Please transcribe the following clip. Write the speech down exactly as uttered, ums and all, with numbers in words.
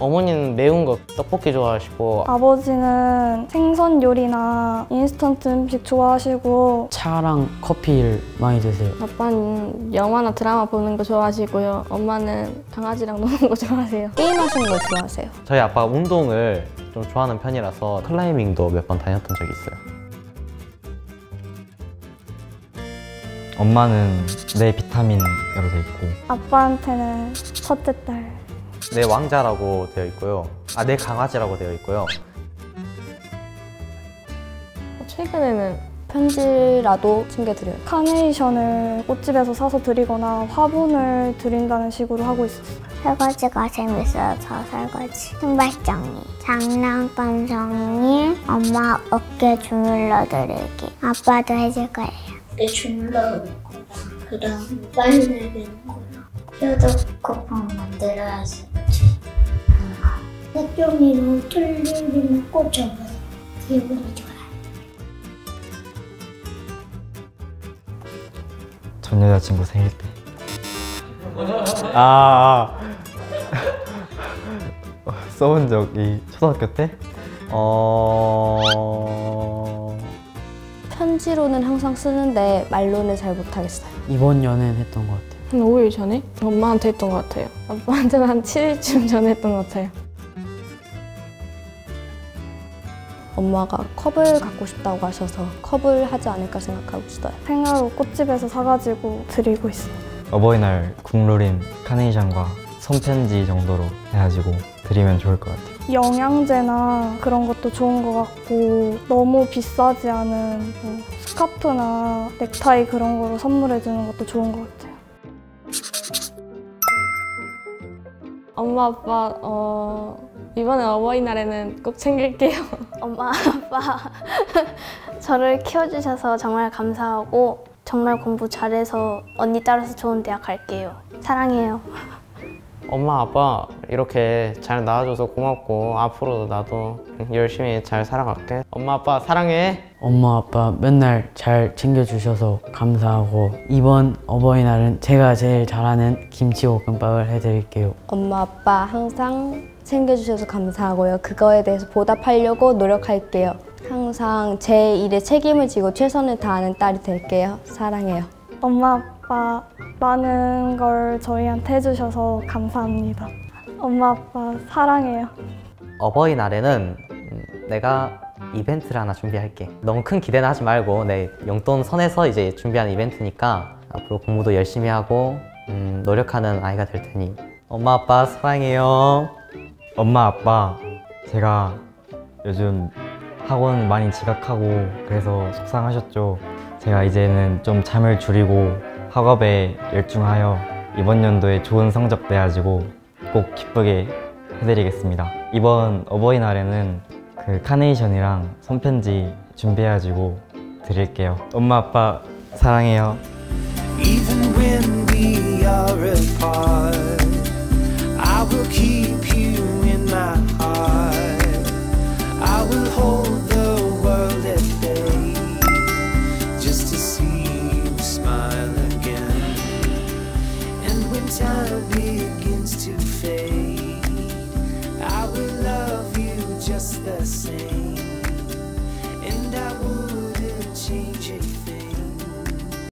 어머니는 매운 거 떡볶이 좋아하시고, 아버지는 생선 요리나 인스턴트 음식 좋아하시고, 차랑 커피를 많이 드세요. 아빠는 영화나 드라마 보는 거 좋아하시고요. 엄마는 강아지랑 노는 거 좋아하세요. 게임하시는 걸 좋아하세요. 저희 아빠가 운동을 좀 좋아하는 편이라서 클라이밍도 몇 번 다녔던 적이 있어요. 엄마는 내 비타민으로 돼 있고, 아빠한테는 첫째 딸. 내 왕자라고 되어 있고요. 아, 내 강아지라고 되어 있고요. 최근에는 편지라도 챙겨드려요. 카네이션을 꽃집에서 사서 드리거나 화분을 드린다는 식으로 하고 있었어요. 설거지가 재밌어서 설거지. 신발장이, 장난감 성이, 엄마 어깨 주물러 드리기. 아빠도 해줄 거예요. 어깨 주물러 드리고, 그 다음 빨래 내리는 거랑 뼈도 거품 만들어야지. 색종이로 툴툴이는 꽂혀봐서 기분이 좋아요. 전 여자친구 생일 때. 아, 아. 써본 적이 초등학교 때? 어... 편지로는 항상 쓰는데 말로는 잘 못하겠어요. 이번 연애는 했던 것 같아요. 한 오 일 전에 엄마한테 했던 것 같아요. 아빠한테는 한 칠 일쯤 전에 했던 것 같아요. 엄마가 컵을 갖고 싶다고 하셔서 컵을 하지 않을까 생각하고 있어요. 생화로 꽃집에서 사가지고 드리고 있어요. 어버이날 국룰인 카네이션과 손편지 정도로 해가지고 드리면 좋을 것 같아요. 영양제나 그런 것도 좋은 것 같고, 너무 비싸지 않은 뭐 스카프나 넥타이 그런 거로 선물해 주는 것도 좋은 것 같아요. 엄마, 아빠 어, 이번에 어버이날에는 꼭 챙길게요. 엄마, 아빠 저를 키워주셔서 정말 감사하고 정말 공부 잘해서 언니 따라서 좋은 대학 갈게요. 사랑해요. 엄마, 아빠 이렇게 잘 낳아줘서 고맙고, 앞으로도 나도 열심히 잘 살아갈게. 엄마, 아빠 사랑해. 엄마 아빠 맨날 잘 챙겨주셔서 감사하고, 이번 어버이날은 제가 제일 잘하는 김치볶음밥을 해드릴게요. 엄마, 아빠 항상 챙겨주셔서 감사하고요. 그거에 대해서 보답하려고 노력할게요. 항상 제 일에 책임을 지고 최선을 다하는 딸이 될게요. 사랑해요. 엄마, 아빠 많은 걸 저희한테 해주셔서 감사합니다. 엄마, 아빠 사랑해요. 어버이날에는 내가 이벤트를 하나 준비할게. 너무 큰 기대는 하지 말고 내 용돈 선에서 이제 준비하는 이벤트니까 앞으로 공부도 열심히 하고 음, 노력하는 아이가 될 테니 엄마, 아빠 사랑해요. 엄마, 아빠, 제가 요즘 학원 많이 지각하고 그래서 속상하셨죠? 제가 이제는 좀 잠을 줄이고 학업에 열중하여 이번 연도에 좋은 성적 내가지고 꼭 기쁘게 해드리겠습니다. 이번 어버이날에는 그 카네이션이랑 손편지 준비해가지고 드릴게요. 엄마, 아빠 사랑해요. Even when we are apart, I will keep you in my heart. I will hold the world at bay just to see you smile again. And when time begins to fade, I will love you just the same.